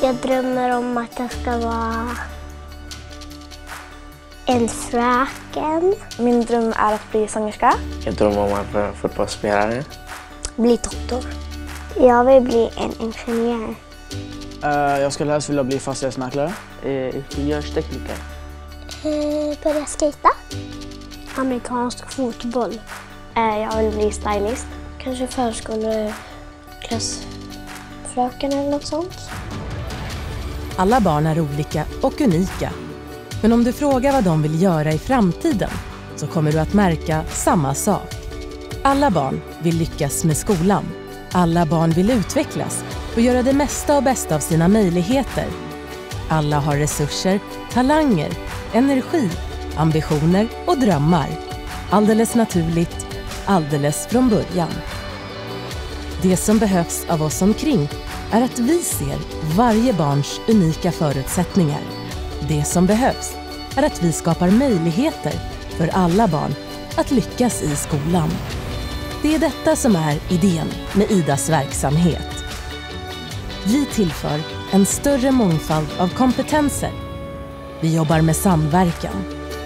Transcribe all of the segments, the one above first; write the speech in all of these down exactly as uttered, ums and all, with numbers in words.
Jag drömmer om att jag ska vara en fröken. Min dröm är att bli sångerska. Jag drömmer om att vara fotbollsspelare. Bli doktor. Jag vill bli en ingenjör. Uh, jag skulle helst vilja bli fastighetsmäklare. Uh, ingenjörstekniker. Uh, börja skejta. Amerikansk fotboll. Uh, jag vill bli stylist. Kanske förskoleklassfröken eller något sånt. Alla barn är olika och unika. Men om du frågar vad de vill göra i framtiden så kommer du att märka samma sak. Alla barn vill lyckas med skolan. Alla barn vill utvecklas och göra det mesta och bästa av sina möjligheter. Alla har resurser, talanger, energi, ambitioner och drömmar. Alldeles naturligt, alldeles från början. Det som behövs av oss omkring är att vi ser varje barns unika förutsättningar. Det som behövs är att vi skapar möjligheter för alla barn att lyckas i skolan. Det är detta som är idén med Idas verksamhet. Vi tillför en större mångfald av kompetenser. Vi jobbar med samverkan.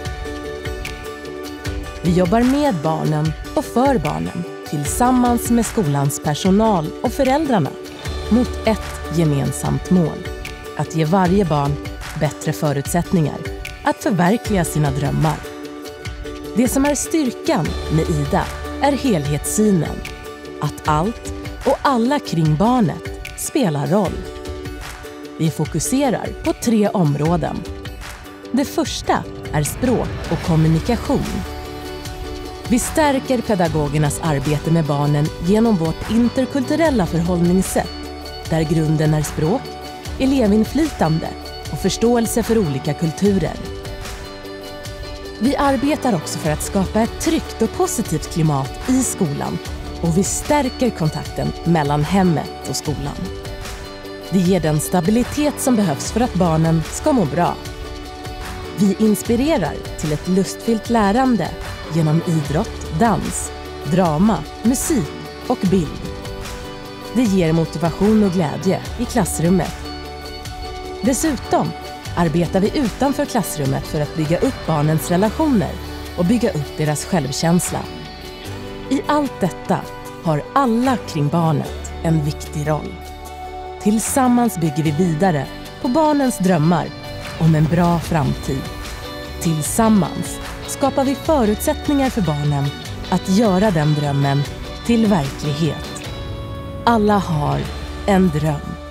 Vi jobbar med barnen och för barnen tillsammans med skolans personal och föräldrarna mot ett gemensamt mål. Att ge varje barn bättre förutsättningar att förverkliga sina drömmar. Det som är styrkan med Ida är helhetssynen. Att allt och alla kring barnet spelar roll. Vi fokuserar på tre områden. Det första är språk och kommunikation. Vi stärker pedagogernas arbete med barnen genom vårt interkulturella förhållningssätt, där grunden är språk, elevinflytande och förståelse för olika kulturer. Vi arbetar också för att skapa ett tryggt och positivt klimat i skolan och vi stärker kontakten mellan hemmet och skolan. Det ger den stabilitet som behövs för att barnen ska må bra. Vi inspirerar till ett lustfyllt lärande genom idrott, dans, drama, musik och bild. Det ger motivation och glädje i klassrummet. Dessutom arbetar vi utanför klassrummet för att bygga upp barnens relationer och bygga upp deras självkänsla. I allt detta har alla kring barnet en viktig roll. Tillsammans bygger vi vidare på barnens drömmar om en bra framtid. Tillsammans skapar vi förutsättningar för barnen att göra den drömmen till verklighet. Alla har en dröm.